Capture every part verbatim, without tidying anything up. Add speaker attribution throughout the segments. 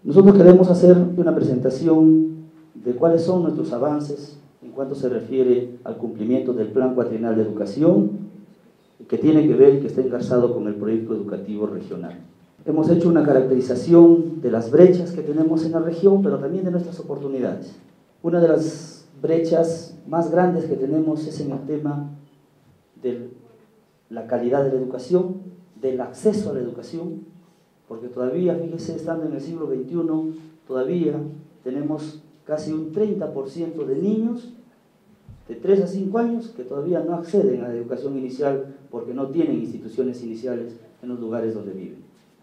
Speaker 1: Nosotros queremos hacer una presentación de cuáles son nuestros avances en cuanto se refiere al cumplimiento del Plan Cuatrienal de Educación, que tiene que ver y que está engarzado con el proyecto educativo regional. Hemos hecho una caracterización de las brechas que tenemos en la región, pero también de nuestras oportunidades. Una de las brechas más grandes que tenemos es en el tema de la calidad de la educación, del acceso a la educación, porque todavía, fíjese, estando en el siglo veintiuno, todavía tenemos casi un treinta por ciento de niños de tres a cinco años que todavía no acceden a la educación inicial porque no tienen instituciones iniciales en los lugares donde viven.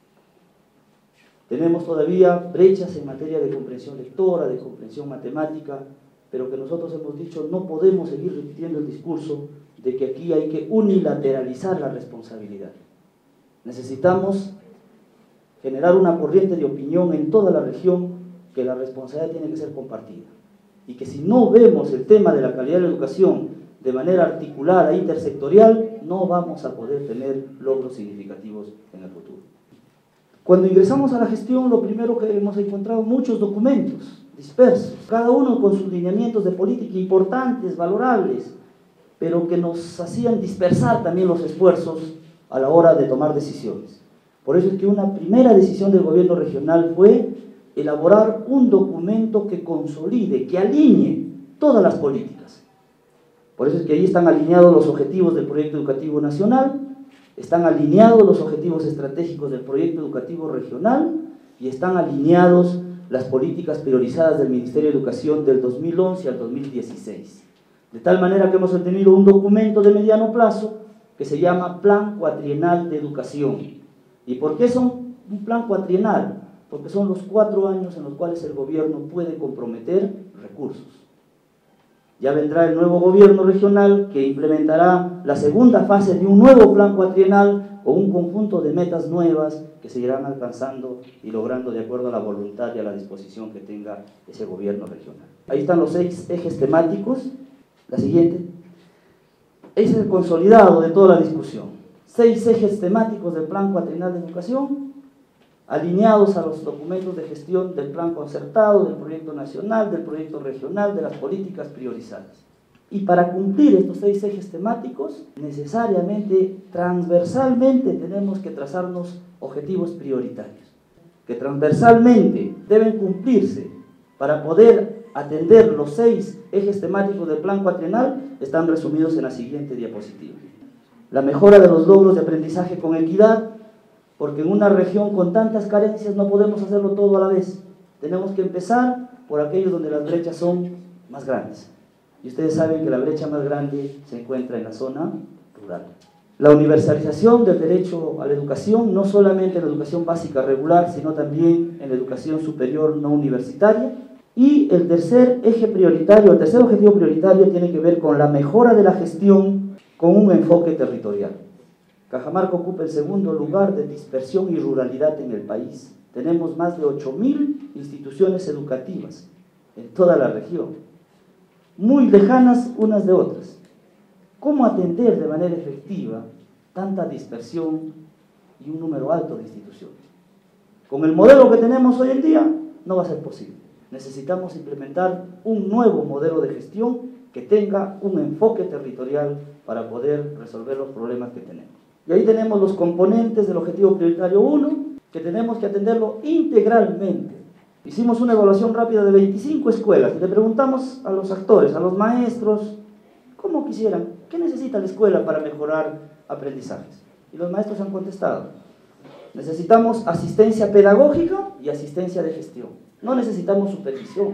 Speaker 1: Tenemos todavía brechas en materia de comprensión lectora, de comprensión matemática, pero que nosotros hemos dicho no podemos seguir repitiendo el discurso de que aquí hay que unilateralizar la responsabilidad. Necesitamos generar una corriente de opinión en toda la región que la responsabilidad tiene que ser compartida. Y que si no vemos el tema de la calidad de la educación de manera articulada e intersectorial, no vamos a poder tener logros significativos en el futuro. Cuando ingresamos a la gestión, lo primero que hemos encontrado muchos documentos dispersos, cada uno con sus lineamientos de política importantes, valorables, pero que nos hacían dispersar también los esfuerzos a la hora de tomar decisiones. Por eso es que una primera decisión del gobierno regional fue elaborar un documento que consolide, que alinee todas las políticas. Por eso es que ahí están alineados los objetivos del proyecto educativo nacional, están alineados los objetivos estratégicos del proyecto educativo regional y están alineados las políticas priorizadas del Ministerio de Educación del dos mil once al dos mil dieciséis. De tal manera que hemos obtenido un documento de mediano plazo que se llama Plan Cuatrienal de Educación. ¿Y por qué son un plan cuatrienal? Porque son los cuatro años en los cuales el gobierno puede comprometer recursos. Ya vendrá el nuevo gobierno regional que implementará la segunda fase de un nuevo plan cuatrienal con un conjunto de metas nuevas que se irán alcanzando y logrando de acuerdo a la voluntad y a la disposición que tenga ese gobierno regional. Ahí están los seis ejes temáticos. La siguiente. Es el consolidado de toda la discusión. Seis ejes temáticos del Plan Cuatrienal de Educación, alineados a los documentos de gestión del plan concertado, del proyecto nacional, del proyecto regional, de las políticas priorizadas. Y para cumplir estos seis ejes temáticos, necesariamente, transversalmente, tenemos que trazarnos objetivos prioritarios, que transversalmente deben cumplirse para poder atender los seis ejes temáticos del plan cuatrienal, están resumidos en la siguiente diapositiva. La mejora de los logros de aprendizaje con equidad, porque en una región con tantas carencias no podemos hacerlo todo a la vez. Tenemos que empezar por aquellos donde las brechas son más grandes. Y ustedes saben que la brecha más grande se encuentra en la zona rural. La universalización del derecho a la educación, no solamente en la educación básica regular, sino también en la educación superior no universitaria. Y el tercer eje prioritario, el tercer objetivo prioritario tiene que ver con la mejora de la gestión con un enfoque territorial. Cajamarca ocupa el segundo lugar de dispersión y ruralidad en el país. Tenemos más de ocho mil instituciones educativas en toda la región, muy lejanas unas de otras. ¿Cómo atender de manera efectiva tanta dispersión y un número alto de instituciones? Con el modelo que tenemos hoy en día no va a ser posible. Necesitamos implementar un nuevo modelo de gestión que tenga un enfoque territorial para poder resolver los problemas que tenemos. Y ahí tenemos los componentes del objetivo prioritario uno, que tenemos que atenderlo integralmente. Hicimos una evaluación rápida de veinticinco escuelas y le preguntamos a los actores, a los maestros, ¿cómo quisieran? ¿Qué necesita la escuela para mejorar aprendizajes? Y los maestros han contestado, necesitamos asistencia pedagógica y asistencia de gestión. No necesitamos supervisión.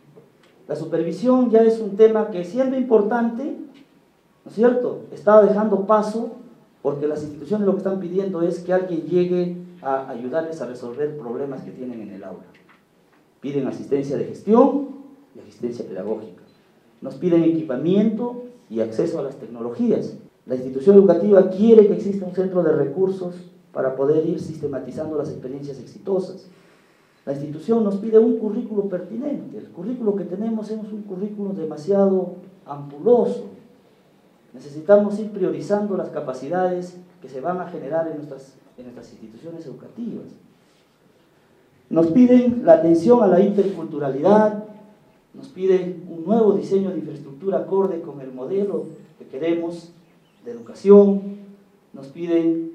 Speaker 1: La supervisión ya es un tema que, siendo importante, ¿no es cierto?, está dejando paso, porque las instituciones lo que están pidiendo es que alguien llegue a ayudarles a resolver problemas que tienen en el aula. Piden asistencia de gestión y asistencia pedagógica. Nos piden equipamiento y acceso a las tecnologías. La institución educativa quiere que exista un centro de recursos para poder ir sistematizando las experiencias exitosas. La institución nos pide un currículo pertinente. El currículo que tenemos es un currículo demasiado ampuloso. Necesitamos ir priorizando las capacidades que se van a generar en nuestras, en nuestras instituciones educativas. Nos piden la atención a la interculturalidad, nos piden un nuevo diseño de infraestructura acorde con el modelo que queremos de educación, nos piden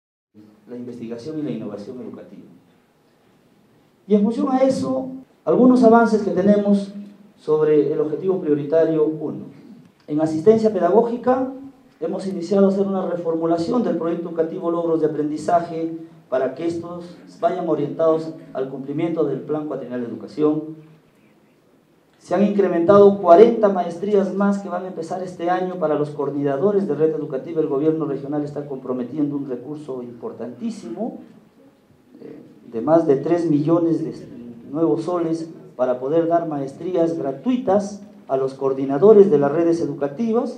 Speaker 1: la investigación y la innovación educativa. Y en función a eso, algunos avances que tenemos sobre el objetivo prioritario uno. En asistencia pedagógica hemos iniciado a hacer una reformulación del proyecto educativo Logros de Aprendizaje para que estos vayan orientados al cumplimiento del Plan Cuatrienal de Educación. Se han incrementado cuarenta maestrías más que van a empezar este año para los coordinadores de red educativa. El gobierno regional está comprometiendo un recurso importantísimo eh, de más de tres millones de nuevos soles para poder dar maestrías gratuitas a los coordinadores de las redes educativas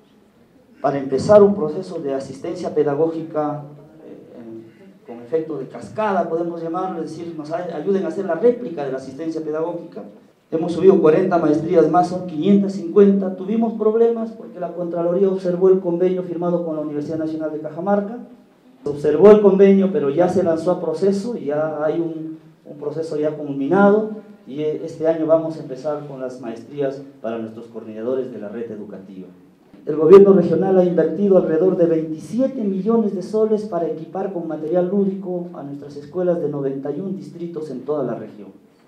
Speaker 1: para empezar un proceso de asistencia pedagógica eh, en, con efecto de cascada, podemos llamarlo, es decir, nos ayuden a hacer la réplica de la asistencia pedagógica. Hemos subido cuarenta maestrías más, son quinientas cincuenta. Tuvimos problemas porque la Contraloría observó el convenio firmado con la Universidad Nacional de Cajamarca. Observó el convenio, pero ya se lanzó a proceso, y ya hay un, un proceso ya culminado, y este año vamos a empezar con las maestrías para nuestros coordinadores de la red educativa. El gobierno regional ha invertido alrededor de veintisiete millones de soles para equipar con material lúdico a nuestras escuelas de noventa y un distritos en toda la región.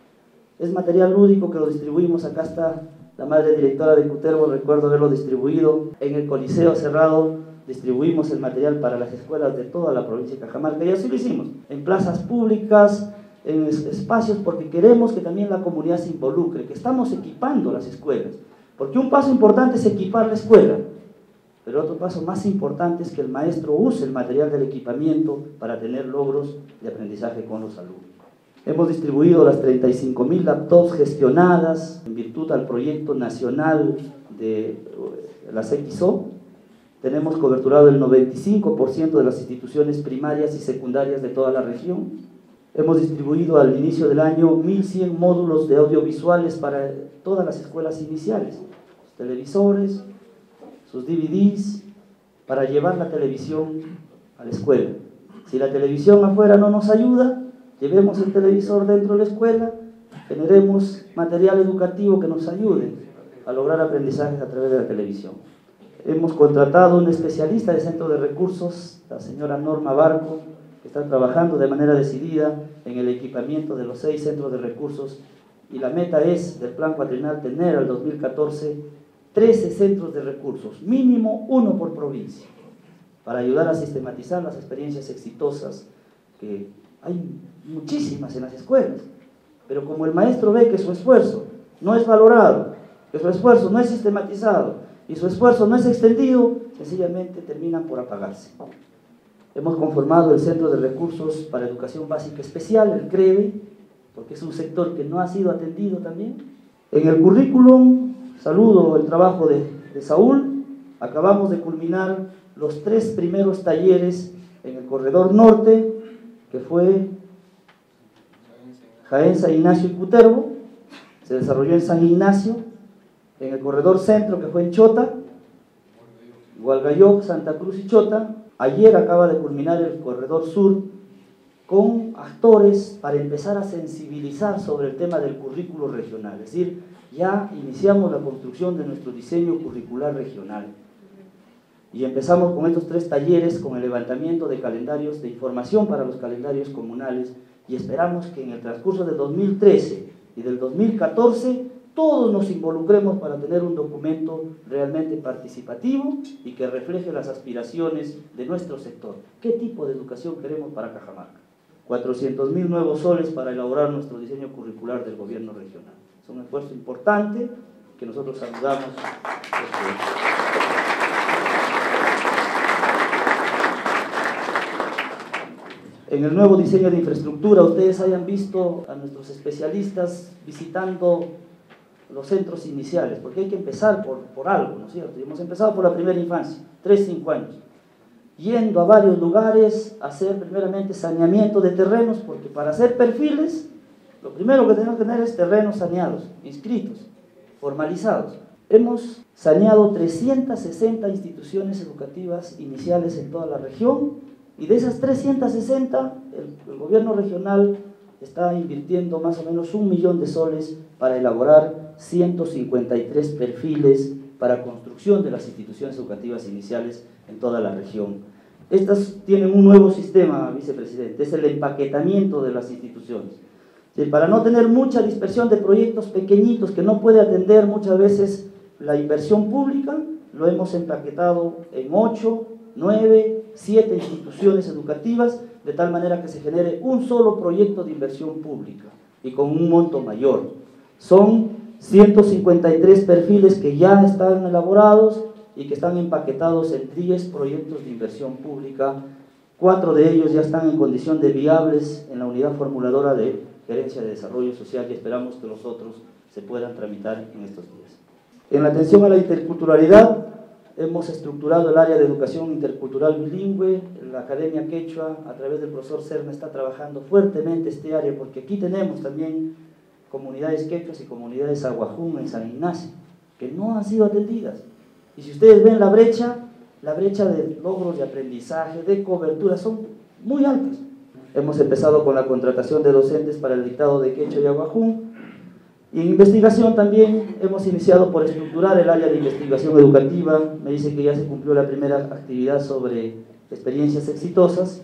Speaker 1: Es material lúdico que lo distribuimos, acá está la madre directora de Cutervo, recuerdo haberlo distribuido en el Coliseo Cerrado, distribuimos el material para las escuelas de toda la provincia de Cajamarca, y así lo hicimos, en plazas públicas, en espacios, porque queremos que también la comunidad se involucre, que estamos equipando las escuelas, porque un paso importante es equipar la escuela, pero otro paso más importante es que el maestro use el material del equipamiento para tener logros de aprendizaje con los alumnos. Hemos distribuido las treinta y cinco mil laptops gestionadas en virtud al proyecto nacional de las X O. Tenemos coberturado el noventa y cinco por ciento de las instituciones primarias y secundarias de toda la región. Hemos distribuido al inicio del año mil cien módulos de audiovisuales para todas las escuelas iniciales, sus televisores, sus D V Ds, para llevar la televisión a la escuela. Si la televisión afuera no nos ayuda, llevemos el televisor dentro de la escuela, generemos material educativo que nos ayude a lograr aprendizajes a través de la televisión. Hemos contratado un especialista de centro de recursos, la señora Norma Barco, que está trabajando de manera decidida en el equipamiento de los seis centros de recursos, y la meta es del plan cuatrienal tener al dos mil catorce trece centros de recursos, mínimo uno por provincia, para ayudar a sistematizar las experiencias exitosas que hay muchísimas en las escuelas, pero como el maestro ve que su esfuerzo no es valorado, que su esfuerzo no es sistematizado y su esfuerzo no es extendido, sencillamente terminan por apagarse. Hemos conformado el Centro de Recursos para Educación Básica Especial, el CREBE, porque es un sector que no ha sido atendido también. En el currículum, saludo el trabajo de, de Saúl, acabamos de culminar los tres primeros talleres en el corredor norte, que fue Jaén, San Ignacio y Cutervo, se desarrolló en San Ignacio, en el corredor centro, que fue en Chota, Hualgayoc, Santa Cruz y Chota. Ayer acaba de culminar el corredor sur con actores para empezar a sensibilizar sobre el tema del currículo regional, es decir, ya iniciamos la construcción de nuestro diseño curricular regional. Y empezamos con estos tres talleres, con el levantamiento de calendarios de información para los calendarios comunales, y esperamos que en el transcurso del dos mil trece y del dos mil catorce todos nos involucremos para tener un documento realmente participativo y que refleje las aspiraciones de nuestro sector. ¿Qué tipo de educación queremos para Cajamarca? cuatrocientos mil nuevos soles para elaborar nuestro diseño curricular del gobierno regional. Es un esfuerzo importante que nosotros saludamos. En el nuevo diseño de infraestructura, ustedes hayan visto a nuestros especialistas visitando los centros iniciales, porque hay que empezar por, por algo, ¿no es cierto? Y hemos empezado por la primera infancia, tres, cinco años, yendo a varios lugares a hacer primeramente saneamiento de terrenos, porque para hacer perfiles, lo primero que tenemos que tener es terrenos saneados, inscritos, formalizados. Hemos saneado trescientas sesenta instituciones educativas iniciales en toda la región, y de esas trescientas sesenta, el, el gobierno regional está invirtiendo más o menos un millón de soles para elaborar ciento cincuenta y tres perfiles para construcción de las instituciones educativas iniciales en toda la región. Estas tienen un nuevo sistema, vicepresidente, es el empaquetamiento de las instituciones. Sí, para no tener mucha dispersión de proyectos pequeñitos que no puede atender muchas veces la inversión pública, lo hemos empaquetado en ocho, nueve, siete instituciones educativas, de tal manera que se genere un solo proyecto de inversión pública y con un monto mayor. Son ciento cincuenta y tres perfiles que ya están elaborados y que están empaquetados en diez proyectos de inversión pública. Cuatro de ellos ya están en condición de viables en la unidad formuladora de Gerencia de Desarrollo Social y esperamos que los otros se puedan tramitar en estos días. En la atención a la interculturalidad, hemos estructurado el área de educación intercultural bilingüe. La Academia Quechua, a través del profesor Serna, está trabajando fuertemente este área, porque aquí tenemos también comunidades quechuas y comunidades aguajún en San Ignacio, que no han sido atendidas. Y si ustedes ven la brecha, la brecha de logros de aprendizaje, de cobertura, son muy altas. Hemos empezado con la contratación de docentes para el dictado de quechua y aguajún. Y en investigación también hemos iniciado por estructurar el área de investigación educativa. Me dice que ya se cumplió la primera actividad sobre experiencias exitosas.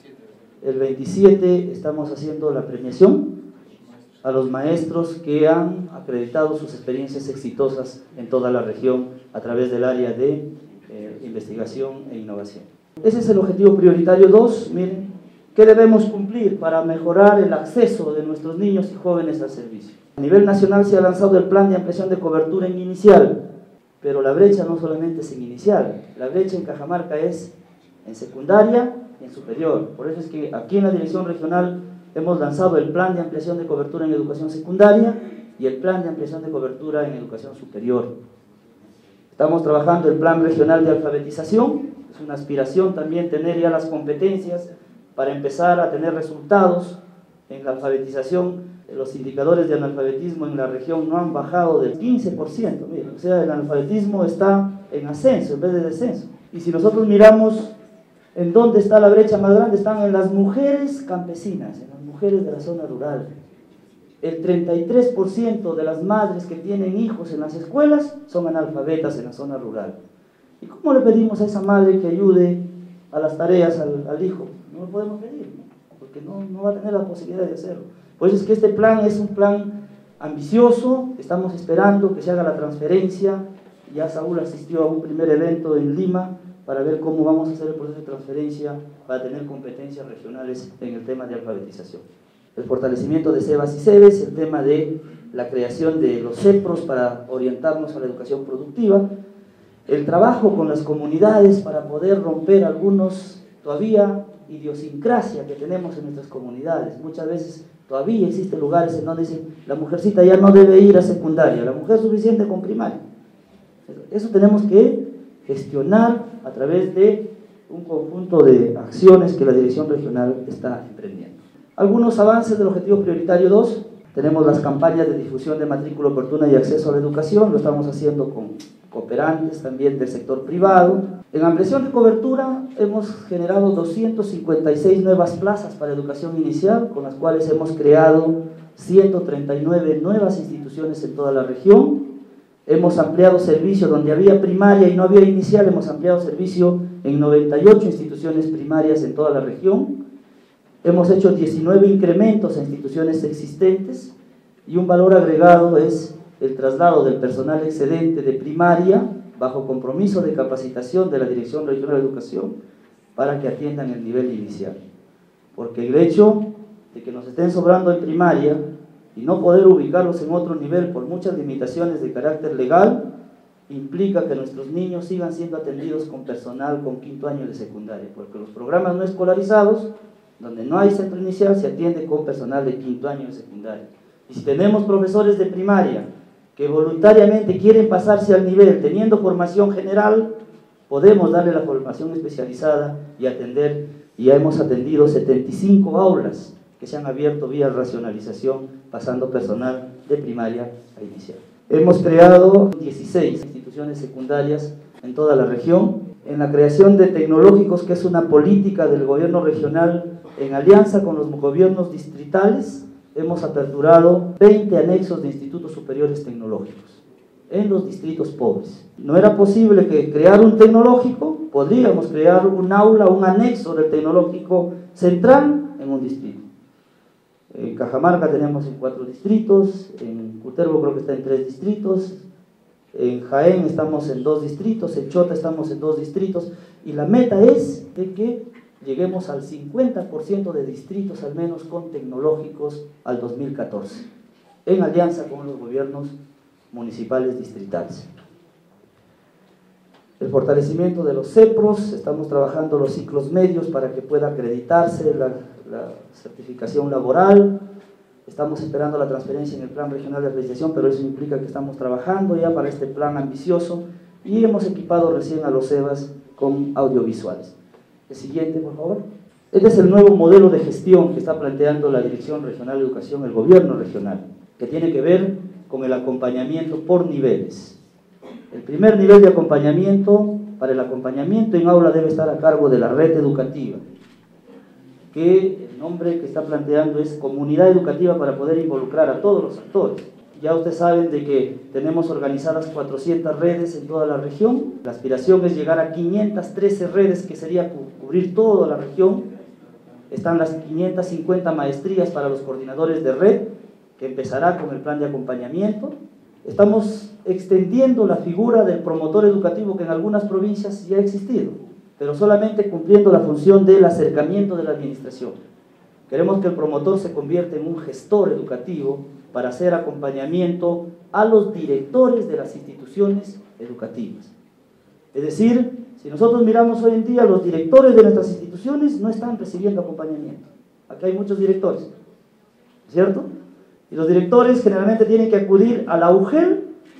Speaker 1: El veintisiete estamos haciendo la premiación a los maestros que han acreditado sus experiencias exitosas en toda la región a través del área de eh, investigación e innovación. Ese es el objetivo prioritario dos. Miren, ¿qué debemos cumplir para mejorar el acceso de nuestros niños y jóvenes al servicio? A nivel nacional se ha lanzado el plan de ampliación de cobertura en inicial, pero la brecha no solamente es en inicial, la brecha en Cajamarca es en secundaria y en superior. Por eso es que aquí en la Dirección Regional hemos lanzado el plan de ampliación de cobertura en educación secundaria y el plan de ampliación de cobertura en educación superior. Estamos trabajando el plan regional de alfabetización, es una aspiración también tener ya las competencias para empezar a tener resultados en la alfabetización. Los indicadores de analfabetismo en la región no han bajado del quince por ciento, miren, o sea, el analfabetismo está en ascenso en vez de descenso. Y si nosotros miramos en dónde está la brecha más grande, están en las mujeres campesinas, en las mujeres de la zona rural. El treinta y tres por ciento de las madres que tienen hijos en las escuelas son analfabetas en la zona rural. ¿Y cómo le pedimos a esa madre que ayude a las tareas al, al hijo? No lo podemos pedir, ¿no? Porque no, no va a tener la posibilidad de hacerlo. Por eso es que este plan es un plan ambicioso, estamos esperando que se haga la transferencia. Ya Saúl asistió a un primer evento en Lima para ver cómo vamos a hacer el proceso de transferencia para tener competencias regionales en el tema de alfabetización. El fortalecimiento de SEBAS y SEBES, el tema de la creación de los CEPROS para orientarnos a la educación productiva, el trabajo con las comunidades para poder romper algunos todavía idiosincrasia que tenemos en nuestras comunidades. Muchas veces todavía existen lugares en donde dicen la mujercita ya no debe ir a secundaria, la mujer es suficiente con primaria. Eso tenemos que gestionar a través de un conjunto de acciones que la Dirección Regional está emprendiendo. Algunos avances del objetivo prioritario dos, tenemos las campañas de difusión de matrícula oportuna y acceso a la educación, lo estamos haciendo con cooperantes también del sector privado. En ampliación de cobertura hemos generado doscientas cincuenta y seis nuevas plazas para educación inicial, con las cuales hemos creado ciento treinta y nueve nuevas instituciones en toda la región. Hemos ampliado servicio donde había primaria y no había inicial, hemos ampliado servicio en noventa y ocho instituciones primarias en toda la región. Hemos hecho diecinueve incrementos a instituciones existentes y un valor agregado es el traslado del personal excedente de primaria bajo compromiso de capacitación de la Dirección Regional de Educación para que atiendan el nivel inicial. Porque el hecho de que nos estén sobrando en primaria y no poder ubicarlos en otro nivel por muchas limitaciones de carácter legal, implica que nuestros niños sigan siendo atendidos con personal con quinto año de secundaria, porque los programas no escolarizados, donde no hay centro inicial, se atiende con personal de quinto año de secundaria. Y si tenemos profesores de primaria que voluntariamente quieren pasarse al nivel teniendo formación general, podemos darle la formación especializada y atender, y ya hemos atendido setenta y cinco aulas que se han abierto vía racionalización, pasando personal de primaria a inicial. Hemos creado dieciséis instituciones secundarias en toda la región, en la creación de tecnológicos, que es una política del gobierno regional en alianza con los gobiernos distritales. hemos aperturado veinte anexos de institutos superiores tecnológicos en los distritos pobres. No era posible que crear un tecnológico, podríamos crear un aula, un anexo del tecnológico central en un distrito. En Cajamarca tenemos en cuatro distritos, en Cutervo creo que está en tres distritos, en Jaén estamos en dos distritos, en Chota estamos en dos distritos, y la meta es de que lleguemos al cincuenta por ciento de distritos al menos con tecnológicos al dos mil catorce, en alianza con los gobiernos municipales distritales. El fortalecimiento de los CEPROS, estamos trabajando los ciclos medios para que pueda acreditarse la, la certificación laboral. Estamos esperando la transferencia en el Plan Regional de Acreditación, pero eso implica que estamos trabajando ya para este plan ambicioso y hemos equipado recién a los EBAs con audiovisuales. El siguiente, por favor. Este es el nuevo modelo de gestión que está planteando la Dirección Regional de Educación, el Gobierno Regional, que tiene que ver con el acompañamiento por niveles. El primer nivel de acompañamiento, para el acompañamiento en aula debe estar a cargo de la red educativa, que el nombre que está planteando es Comunidad Educativa para poder involucrar a todos los actores. Ya ustedes saben de que tenemos organizadas cuatrocientas redes en toda la región. La aspiración es llegar a quinientas trece redes, que sería cubrir toda la región. Están las quinientas cincuenta maestrías para los coordinadores de red, que empezará con el plan de acompañamiento. Estamos extendiendo la figura del promotor educativo, que en algunas provincias ya ha existido, pero solamente cumpliendo la función del acercamiento de la administración. Queremos que el promotor se convierta en un gestor educativo para hacer acompañamiento a los directores de las instituciones educativas. Es decir, si nosotros miramos hoy en día, los directores de nuestras instituciones no están recibiendo acompañamiento. Aquí hay muchos directores, ¿cierto? Y los directores generalmente tienen que acudir a la U G E L,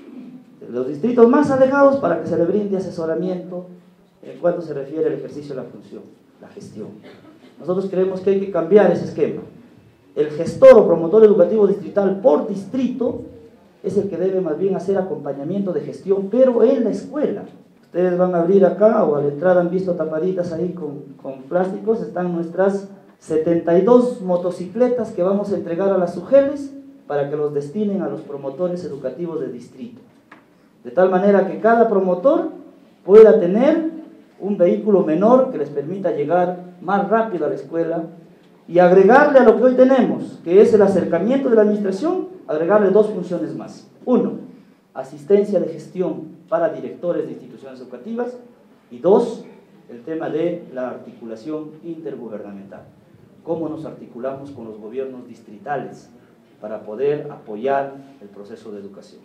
Speaker 1: de los distritos más alejados, para que se le brinde asesoramiento en cuanto se refiere al ejercicio de la función, la gestión. Nosotros creemos que hay que cambiar ese esquema. El gestor o promotor educativo distrital por distrito es el que debe más bien hacer acompañamiento de gestión, pero en la escuela. Ustedes van a abrir acá, o a la entrada han visto tapaditas ahí con, con plásticos, están nuestras setenta y dos motocicletas que vamos a entregar a las U G E Ls para que los destinen a los promotores educativos de distrito. De tal manera que cada promotor pueda tener un vehículo menor que les permita llegar más rápido a la escuela y agregarle a lo que hoy tenemos, que es el acercamiento de la administración, agregarle dos funciones más. Uno, asistencia de gestión para directores de instituciones educativas, y dos, el tema de la articulación intergubernamental. Cómo nos articulamos con los gobiernos distritales para poder apoyar el proceso de educación.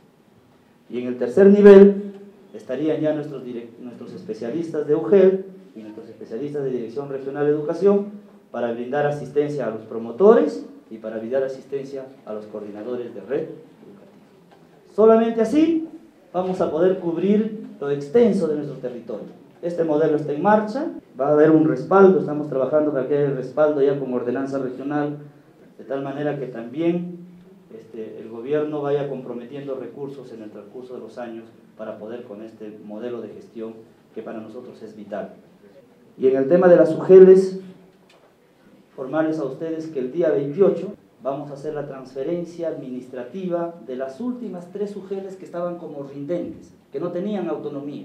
Speaker 1: Y en el tercer nivel estarían ya nuestros, nuestros especialistas de U G E L y nuestros especialistas de Dirección Regional de Educación para brindar asistencia a los promotores y para brindar asistencia a los coordinadores de red educativa. Solamente así vamos a poder cubrir lo extenso de nuestro territorio. Este modelo está en marcha, va a haber un respaldo, estamos trabajando para que haya el respaldo ya como ordenanza regional, de tal manera que también este, el gobierno vaya comprometiendo recursos en el transcurso de los años para poder con este modelo de gestión que para nosotros es vital. Y en el tema de las U G E Ls, informarles a ustedes que el día veintiocho vamos a hacer la transferencia administrativa de las últimas tres U G E Ls que estaban como rindentes, que no tenían autonomía.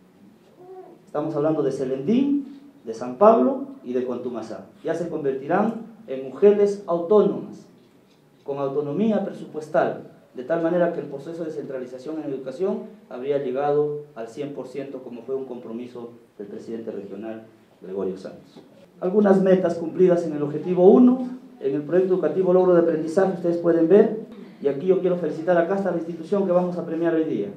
Speaker 1: Estamos hablando de Selendín, de San Pablo y de Contumasá. Ya se convertirán en U G E Ls autónomas, con autonomía presupuestal, de tal manera que el proceso de centralización en educación habría llegado al cien por ciento, como fue un compromiso del presidente regional, Gregorio Santos. Algunas metas cumplidas en el objetivo uno, en el proyecto educativo Logro de Aprendizaje, ustedes pueden ver, y aquí yo quiero felicitar acá hasta la institución que vamos a premiar hoy día.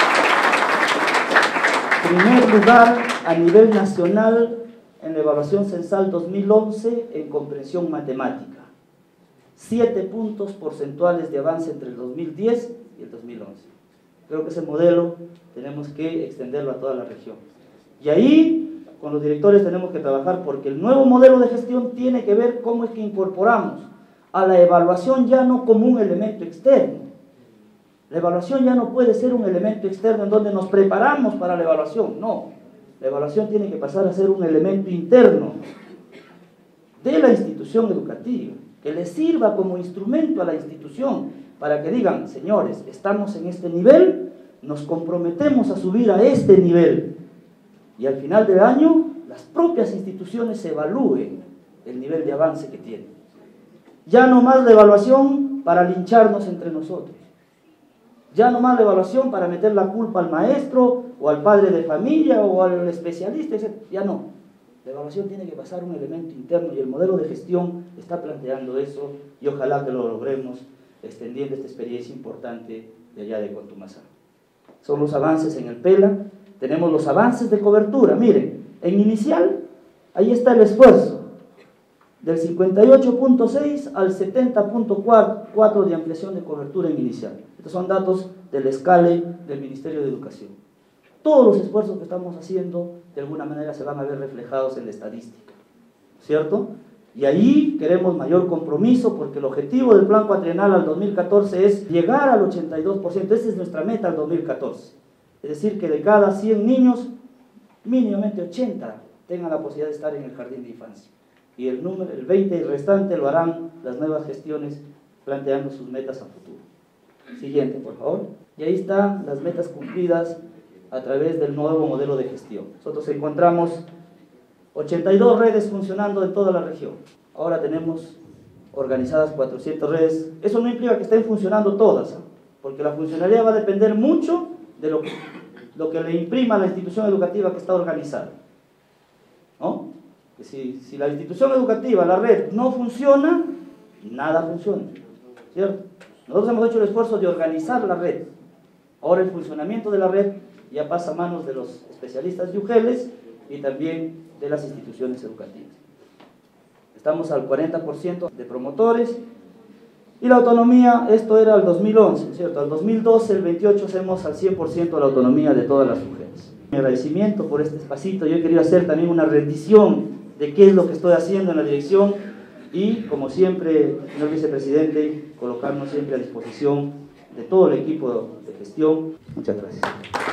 Speaker 1: Primer lugar a nivel nacional en la evaluación censal dos mil once en comprensión matemática. Siete puntos porcentuales de avance entre el dos mil diez y el dos mil once. Creo que ese modelo tenemos que extenderlo a toda la región. Y ahí, con los directores tenemos que trabajar, porque el nuevo modelo de gestión tiene que ver cómo es que incorporamos a la evaluación ya no como un elemento externo. La evaluación ya no puede ser un elemento externo en donde nos preparamos para la evaluación, no. La evaluación tiene que pasar a ser un elemento interno de la institución educativa. que les sirva como instrumento a la institución para que digan, señores, estamos en este nivel, nos comprometemos a subir a este nivel. Y al final del año, las propias instituciones evalúen el nivel de avance que tienen. Ya no más la evaluación para lincharnos entre nosotros. Ya no más la evaluación para meter la culpa al maestro, o al padre de familia, o al especialista, etcétera. Ya no. La evaluación tiene que pasar un elemento interno, y el modelo de gestión está planteando eso, y ojalá que lo logremos extendiendo esta experiencia importante de allá de Contumazá. Son los avances en el PELA. Tenemos los avances de cobertura. Miren, en inicial, ahí está el esfuerzo, del cincuenta y ocho punto seis al setenta punto cuatro de ampliación de cobertura en inicial. Estos son datos del escale del Ministerio de Educación. Todos los esfuerzos que estamos haciendo, de alguna manera, se van a ver reflejados en la estadística, ¿cierto? Y ahí queremos mayor compromiso, porque el objetivo del plan cuatrienal al dos mil catorce es llegar al ochenta y dos por ciento. Esa es nuestra meta al dos mil catorce. Es decir, que de cada cien niños, mínimamente ochenta tengan la posibilidad de estar en el jardín de infancia. Y el número, el veinte restante lo harán las nuevas gestiones planteando sus metas a futuro. Siguiente, por favor. Y ahí están las metas cumplidas a través del nuevo modelo de gestión. Nosotros encontramos ochenta y dos redes funcionando en toda la región. Ahora tenemos organizadas cuatrocientas redes. Eso no implica que estén funcionando todas, ¿eh? Porque la funcionalidad va a depender mucho de lo que, lo que le imprima a la institución educativa que está organizada, ¿no? Que si, si la institución educativa, la red, no funciona, nada funciona, ¿cierto? Nosotros hemos hecho el esfuerzo de organizar la red. Ahora el funcionamiento de la red ya pasa a manos de los especialistas de U G E L S y también de las instituciones educativas. Estamos al cuarenta por ciento de promotores. Y la autonomía, esto era el dos mil once, ¿cierto? Al dos mil doce, el veintiocho, hacemos al cien por ciento de la autonomía de todas las mujeres. Mi agradecimiento por este espacito. Yo he querido hacer también una rendición de qué es lo que estoy haciendo en la dirección y, como siempre, señor vicepresidente, colocarnos siempre a disposición de todo el equipo de gestión. Muchas gracias.